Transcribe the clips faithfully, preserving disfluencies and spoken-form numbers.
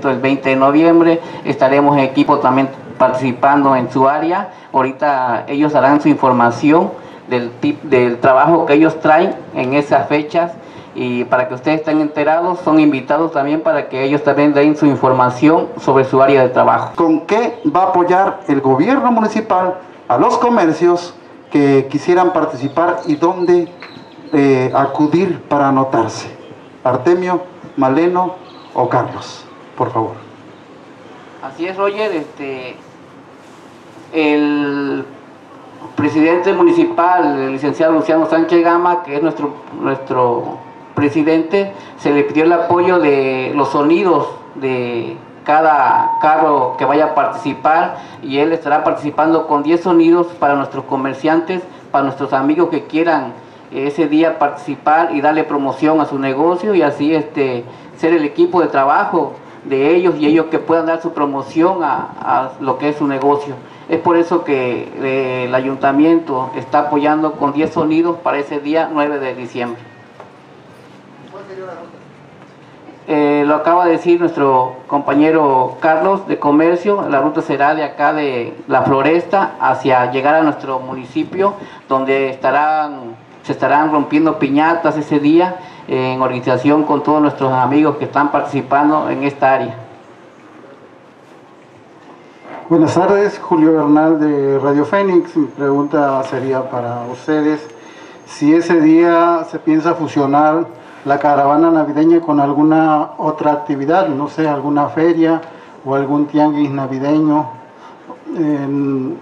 evento el veinte de noviembre. Estaremos en equipo también participando en su área. Ahorita ellos darán su información del, tip, del trabajo que ellos traen en esas fechas, y para que ustedes estén enterados, son invitados también para que ellos también den su información sobre su área de trabajo. ¿Con qué va a apoyar el gobierno municipal a los comercios que quisieran participar y dónde eh, acudir para anotarse? Artemio, Maleno o Carlos, por favor. Así es, Roger. Este, el presidente municipal, el licenciado Luciano Sánchez Gama, que es nuestro, nuestro presidente, se le pidió el apoyo de los sonidos de cada carro que vaya a participar, y él estará participando con diez sonidos para nuestros comerciantes, para nuestros amigos que quieran ese día participar y darle promoción a su negocio, y así este, ser el equipo de trabajo de ellos, y ellos que puedan dar su promoción a, a lo que es su negocio. Es por eso que eh, el ayuntamiento está apoyando con diez sonidos para ese día nueve de diciembre. ¿Cuál sería la ruta? Eh, lo acaba de decir nuestro compañero Carlos de Comercio. La ruta será de acá de La Floresta hacia llegar a nuestro municipio, donde estarán, se estarán rompiendo piñatas ese día, eh, en organización con todos nuestros amigos que están participando en esta área. Buenas tardes, Julio Bernal de Radio Fénix. Mi pregunta sería para ustedes: si ese día se piensa fusionar la caravana navideña con alguna otra actividad, no sé, alguna feria o algún tianguis navideño, en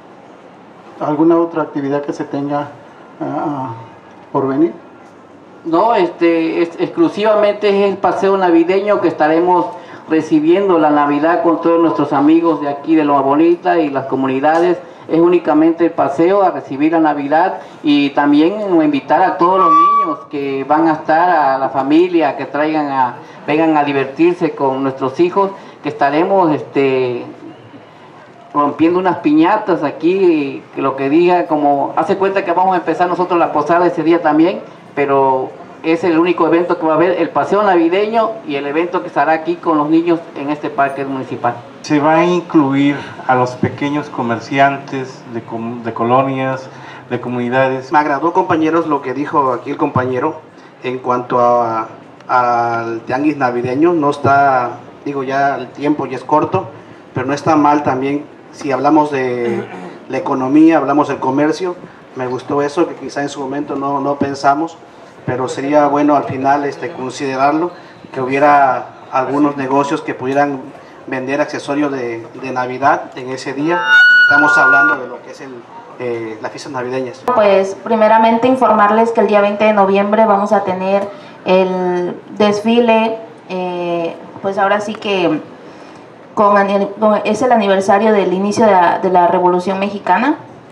alguna otra actividad que se tenga uh, por venir. No, este, es, exclusivamente es el paseo navideño que estaremos recibiendo la Navidad con todos nuestros amigos de aquí de Loma Bonita y las comunidades. Es únicamente el paseo a recibir la Navidad, y también invitar a todos los niños que van a estar, a la familia, que traigan a, vengan a divertirse con nuestros hijos, que estaremos este, rompiendo unas piñatas aquí, que lo que diga, como hace cuenta que vamos a empezar nosotros la posada ese día también, pero es el único evento que va a haber, el paseo navideño y el evento que estará aquí con los niños en este parque municipal. Se va a incluir a los pequeños comerciantes de, de colonias, de comunidades. Me agradó, compañeros, lo que dijo aquí el compañero en cuanto a, al tianguis navideño. No está, digo, ya el tiempo ya es corto, pero no está mal también si hablamos de la economía, hablamos del comercio. Me gustó eso, que quizá en su momento no, no pensamos, pero sería bueno al final este, considerarlo, que hubiera algunos negocios que pudieran vender accesorios de, de Navidad en ese día. Estamos hablando de lo que es el, eh, las fiestas navideñas. Pues primeramente informarles que el día veinte de noviembre vamos a tener el desfile, eh, pues ahora sí que con, con, es el aniversario del inicio de la, de la Revolución Mexicana,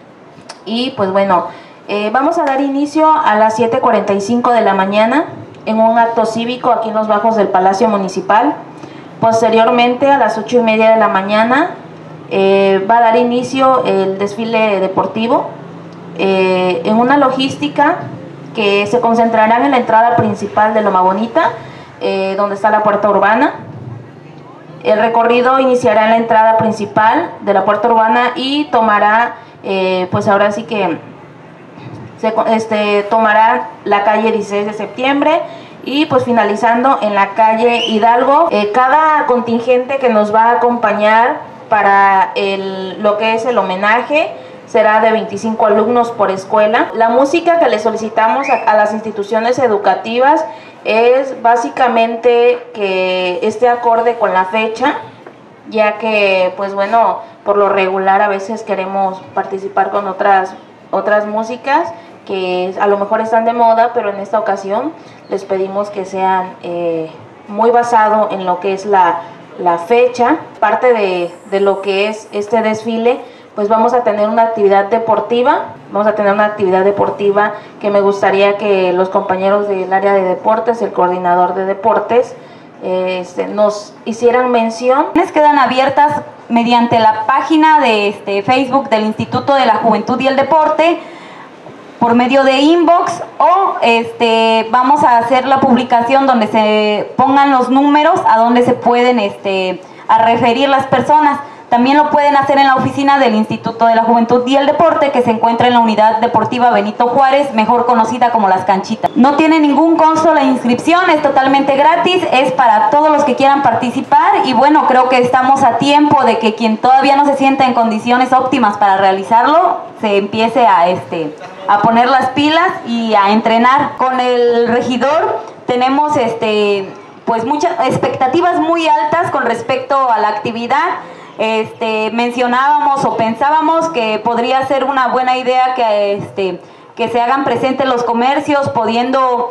y pues bueno, eh, vamos a dar inicio a las siete cuarenta y cinco de la mañana en un acto cívico aquí en los bajos del Palacio Municipal. Posteriormente, a las ocho y media de la mañana, eh, va a dar inicio el desfile deportivo, eh, en una logística que se concentrará en la entrada principal de Loma Bonita, eh, donde está la puerta urbana. El recorrido iniciará en la entrada principal de la puerta urbana y tomará, eh, pues ahora sí que se este, tomará la calle dieciséis de septiembre, y pues finalizando en la calle Hidalgo. Eh, cada contingente que nos va a acompañar para el, lo que es el homenaje será de veinticinco alumnos por escuela. La música que le solicitamos a, a las instituciones educativas es básicamente que esté acorde con la fecha, ya que pues bueno, por lo regular a veces queremos participar con otras, otras músicas que a lo mejor están de moda, pero en esta ocasión les pedimos que sean eh, muy basado en lo que es la, la fecha. Parte de, de lo que es este desfile, pues vamos a tener una actividad deportiva, vamos a tener una actividad deportiva que me gustaría que los compañeros del área de deportes, el coordinador de deportes, eh, este, nos hicieran mención. Quedan abiertas mediante la página de este, Facebook del Instituto de la Juventud y el Deporte. por medio de inbox, o este, vamos a hacer la publicación donde se pongan los números a donde se pueden este, a referir las personas. También lo pueden hacer en la oficina del Instituto de la Juventud y el Deporte, que se encuentra en la Unidad Deportiva Benito Juárez, mejor conocida como Las Canchitas. No tiene ningún costo la inscripción, es totalmente gratis, es para todos los que quieran participar, y bueno, creo que estamos a tiempo de que quien todavía no se sienta en condiciones óptimas para realizarlo, se empiece a, este, a poner las pilas y a entrenar. Con el regidor tenemos este, pues muchas expectativas muy altas con respecto a la actividad. Este, mencionábamos o pensábamos que podría ser una buena idea que, este, que se hagan presentes los comercios, pudiendo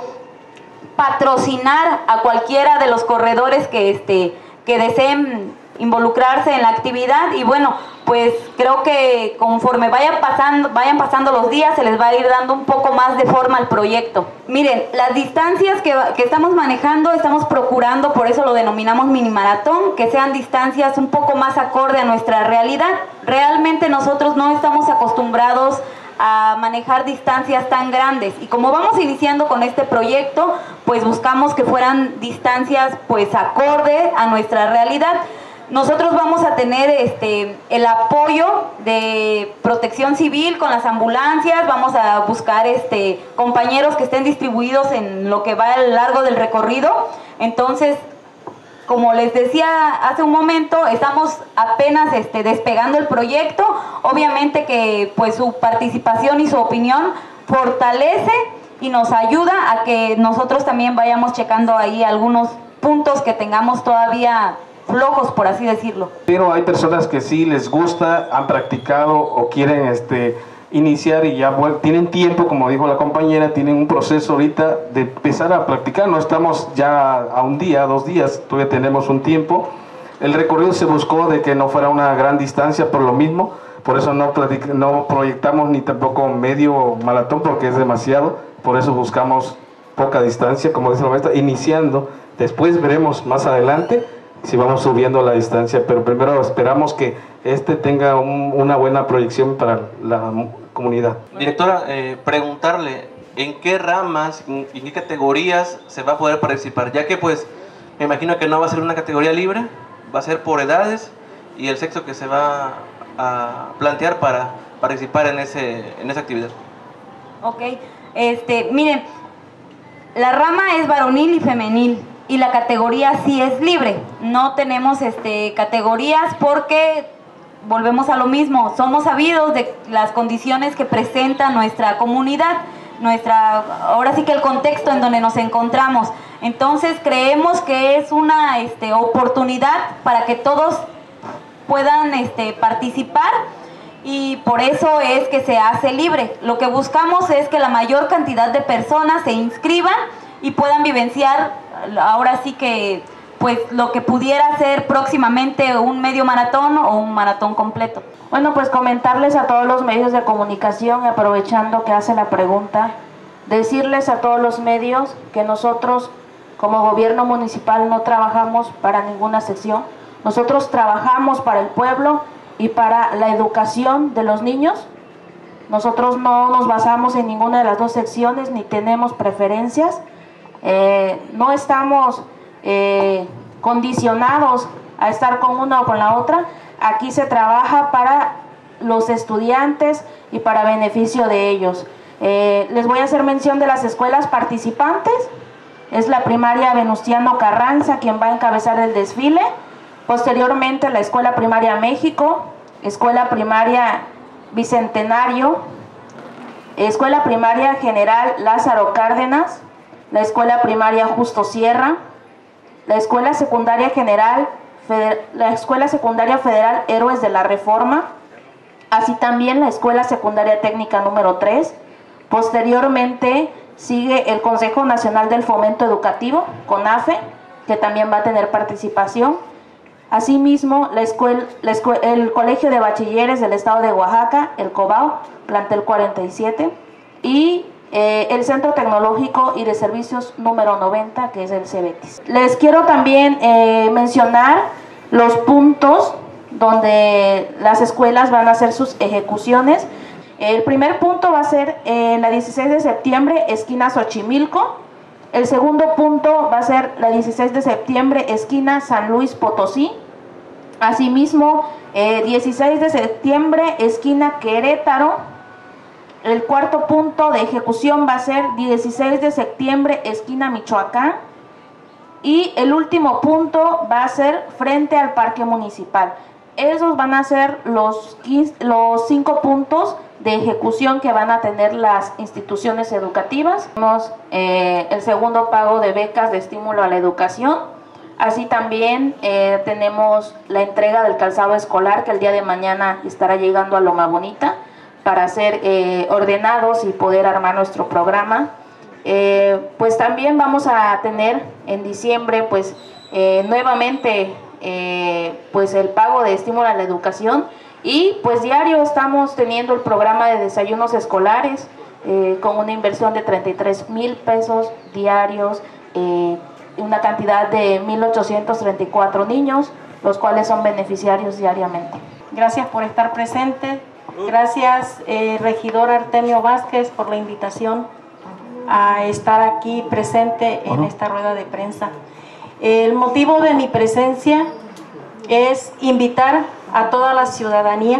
patrocinar a cualquiera de los corredores que, este, que deseen involucrarse en la actividad. Y bueno, pues creo que conforme vayan pasando, vayan pasando los días, se les va a ir dando un poco más de forma al proyecto. Miren, las distancias que, que estamos manejando, estamos procurando, por eso lo denominamos mini maratón, que sean distancias un poco más acorde a nuestra realidad. Realmente nosotros no estamos acostumbrados a manejar distancias tan grandes, y como vamos iniciando con este proyecto, pues buscamos que fueran distancias pues acorde a nuestra realidad. Nosotros vamos a tener este, el apoyo de Protección Civil con las ambulancias, vamos a buscar este, compañeros que estén distribuidos en lo que va a lo largo del recorrido. Entonces, como les decía hace un momento, estamos apenas este, despegando el proyecto. Obviamente que pues su participación y su opinión fortalece y nos ayuda a que nosotros también vayamos checando ahí algunos puntos que tengamos todavía flojos, por así decirlo. Pero hay personas que sí les gusta, han practicado o quieren este, iniciar y ya tienen tiempo, como dijo la compañera, tienen un proceso ahorita de empezar a practicar. No estamos ya a un día, dos días, todavía tenemos un tiempo. El recorrido se buscó de que no fuera una gran distancia por lo mismo, por eso no, no proyectamos ni tampoco medio maratón porque es demasiado, por eso buscamos poca distancia, como dice la maestra, iniciando. Después veremos más adelante si vamos subiendo la distancia, pero primero esperamos que este tenga un, una buena proyección para la comunidad. Directora, eh, preguntarle en qué ramas, en, en qué categorías se va a poder participar, ya que pues me imagino que no va a ser una categoría libre, va a ser por edades y el sexo que se va a plantear para participar en, ese, en esa actividad. Ok, este, miren, la rama es varonil y femenil, y la categoría sí es libre. No tenemos este, categorías porque volvemos a lo mismo, somos sabidos de las condiciones que presenta nuestra comunidad, nuestra, ahora sí que el contexto en donde nos encontramos. Entonces creemos que es una este, oportunidad para que todos puedan este, participar, y por eso es que se hace libre. Lo que buscamos es que la mayor cantidad de personas se inscriban y puedan vivenciar ahora sí que pues lo que pudiera ser próximamente un medio maratón o un maratón completo. Bueno, pues comentarles a todos los medios de comunicación, aprovechando que hace la pregunta, decirles a todos los medios que nosotros como gobierno municipal no trabajamos para ninguna sección. Nosotros trabajamos para el pueblo y para la educación de los niños. Nosotros no nos basamos en ninguna de las dos secciones ni tenemos preferencias. Eh, no estamos eh, condicionados a estar con una o con la otra. Aquí se trabaja para los estudiantes y para beneficio de ellos. Eh, les voy a hacer mención de las escuelas participantes. Es la primaria Venustiano Carranza quien va a encabezar el desfile. Posteriormente la Escuela Primaria México, Escuela Primaria Bicentenario, Escuela Primaria General Lázaro Cárdenas, la Escuela Primaria Justo Sierra, la Escuela Secundaria General, la Escuela Secundaria Federal Héroes de la Reforma, así también la Escuela Secundaria Técnica número tres. Posteriormente sigue el Consejo Nacional del Fomento Educativo, CONAFE, que también va a tener participación. Asimismo, la escuela, la escuela, el Colegio de Bachilleres del Estado de Oaxaca, el COBAO, plantel cuarenta y siete, y eh, el Centro Tecnológico y de Servicios número noventa, que es el CEBETIS. Les quiero también eh, mencionar los puntos donde las escuelas van a hacer sus ejecuciones. El primer punto va a ser en la dieciséis de septiembre, esquina Xochimilco. El segundo punto va a ser la dieciséis de septiembre, esquina San Luis Potosí. Asimismo, eh, dieciséis de septiembre, esquina Querétaro. El cuarto punto de ejecución va a ser dieciséis de septiembre, esquina Michoacán. Y el último punto va a ser frente al Parque Municipal. Esos van a ser los, quince, los cinco puntos de ejecución que van a tener las instituciones educativas. Tenemos eh, el segundo pago de becas de estímulo a la educación. Así también eh, tenemos la entrega del calzado escolar que el día de mañana estará llegando a Loma Bonita para ser eh, ordenados y poder armar nuestro programa. Eh, pues también vamos a tener en diciembre pues eh, nuevamente eh, pues el pago de estímulo a la educación, y pues diario estamos teniendo el programa de desayunos escolares eh, con una inversión de treinta y tres mil pesos diarios, eh, una cantidad de mil ochocientos treinta y cuatro niños, los cuales son beneficiarios diariamente. Gracias por estar presente. Gracias, eh, regidor Artemio Vázquez, por la invitación a estar aquí presente en esta rueda de prensa. El motivo de mi presencia es invitar a toda la ciudadanía.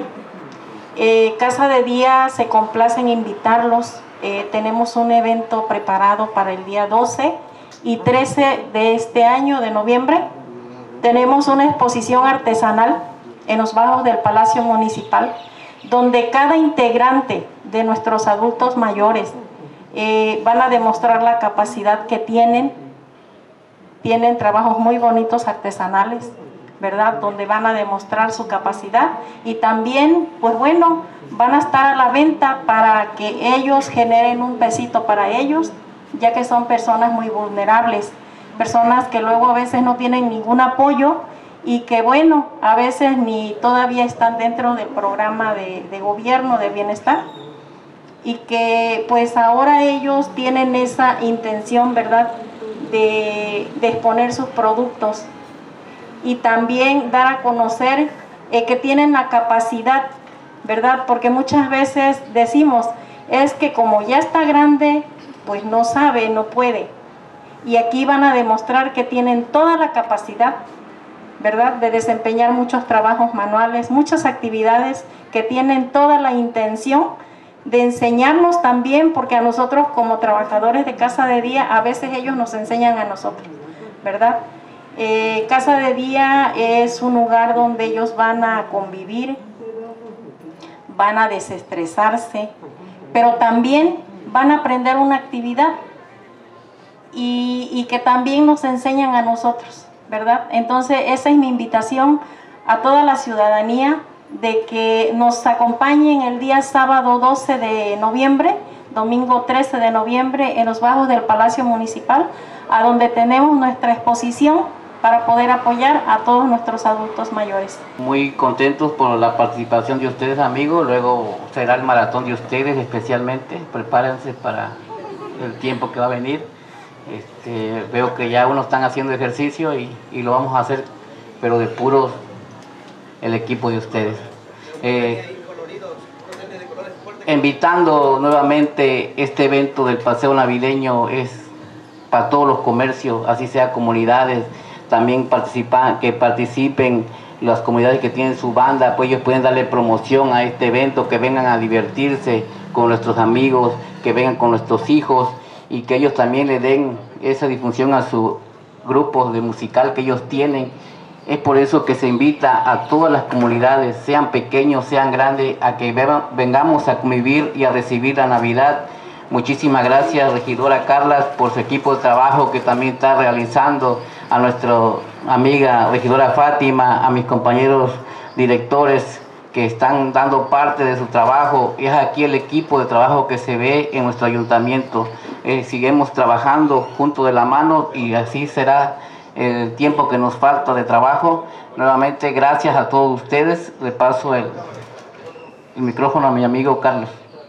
Eh, Casa de Día se complace en invitarlos. Eh, tenemos un evento preparado para el día doce y trece de este año, de noviembre. Tenemos una exposición artesanal en los bajos del Palacio Municipal, donde cada integrante de nuestros adultos mayores eh, van a demostrar la capacidad que tienen. Tienen trabajos muy bonitos artesanales, ¿verdad? Donde van a demostrar su capacidad, y también, pues bueno, van a estar a la venta para que ellos generen un pesito para ellos, ya que son personas muy vulnerables, personas que luego a veces no tienen ningún apoyo y que bueno, a veces ni todavía están dentro del programa de, de gobierno de bienestar, y que pues ahora ellos tienen esa intención, ¿verdad?, de, de exponer sus productos y también dar a conocer eh, que tienen la capacidad, ¿verdad? Porque muchas veces decimos, es que como ya está grande, pues no sabe, no puede. Y aquí van a demostrar que tienen toda la capacidad, ¿verdad?, de desempeñar muchos trabajos manuales, muchas actividades, que tienen toda la intención de enseñarnos también, porque a nosotros como trabajadores de Casa de Día, a veces ellos nos enseñan a nosotros, ¿verdad? Eh, Casa de Día es un lugar donde ellos van a convivir, van a desestresarse, pero también van a aprender una actividad y, y que también nos enseñan a nosotros, ¿verdad? Entonces esa es mi invitación a toda la ciudadanía, de que nos acompañen el día sábado doce de noviembre, domingo trece de noviembre, en los bajos del Palacio Municipal, a donde tenemos nuestra exposición para poder apoyar a todos nuestros adultos mayores. Muy contentos por la participación de ustedes, amigos. Luego será el maratón de ustedes especialmente. Prepárense para el tiempo que va a venir. Este, veo que ya unos están haciendo ejercicio y, y lo vamos a hacer, pero de puros el equipo de ustedes. Eh, invitando nuevamente, este evento del paseo navideño es para todos los comercios, así sea comunidades, también participan, que participen las comunidades que tienen su banda, pues ellos pueden darle promoción a este evento, que vengan a divertirse con nuestros amigos, que vengan con nuestros hijos, y que ellos también le den esa difusión a su grupo de musical que ellos tienen. Es por eso que se invita a todas las comunidades, sean pequeños, sean grandes, a que vengamos a convivir y a recibir la Navidad. Muchísimas gracias, regidora Carla, por su equipo de trabajo que también está realizando, a nuestra amiga regidora Fátima, a mis compañeros directores que están dando parte de su trabajo. Es aquí el equipo de trabajo que se ve en nuestro ayuntamiento. Eh, seguimos trabajando junto de la mano y así será el tiempo que nos falta de trabajo. Nuevamente, gracias a todos ustedes. Le paso el, el micrófono a mi amigo Carlos.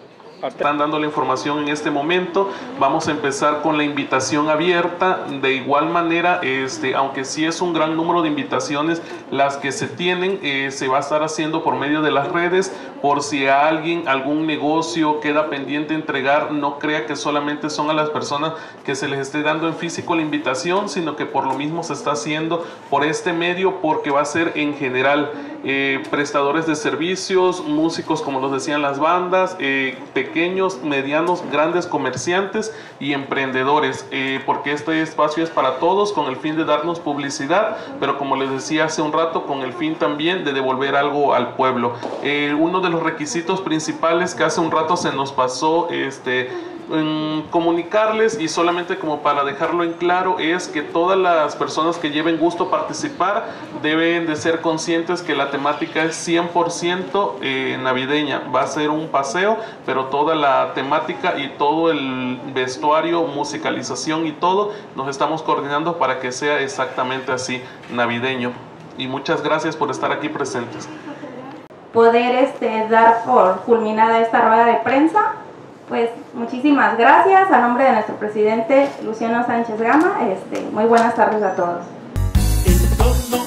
Están dando la información en este momento. Vamos a empezar con la invitación abierta. De igual manera, este, aunque sí es un gran número de invitaciones las que se tienen, eh, se va a estar haciendo por medio de las redes. Por si a alguien, algún negocio queda pendiente entregar, no crea que solamente son a las personas que se les esté dando en físico la invitación, sino que por lo mismo se está haciendo por este medio, porque va a ser en general eh, prestadores de servicios, músicos como los decían las bandas, eh, pequeños, medianos, grandes comerciantes y emprendedores, eh, porque este espacio es para todos con el fin de darnos publicidad, pero como les decía hace un rato, con el fin también de devolver algo al pueblo. Eh, uno de los requisitos principales que hace un rato se nos pasó este, en comunicarles, y solamente como para dejarlo en claro, es que todas las personas que lleven gusto a participar deben de ser conscientes que la temática es cien por ciento eh, navideña. Va a ser un paseo, pero toda la temática y todo el vestuario, musicalización y todo, nos estamos coordinando para que sea exactamente así, navideño. Y muchas gracias por estar aquí presentes. Poder este, dar por culminada esta rueda de prensa. Pues muchísimas gracias a nombre de nuestro presidente Luciano Sánchez Gama. Este, muy buenas tardes a todos.